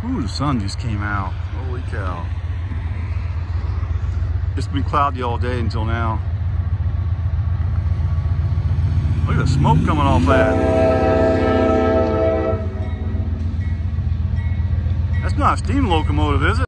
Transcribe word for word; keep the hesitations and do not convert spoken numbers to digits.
Ooh, the sun just came out. Holy cow. It's been cloudy all day until now. Look at the smoke coming off that. That's not a steam locomotive, is it?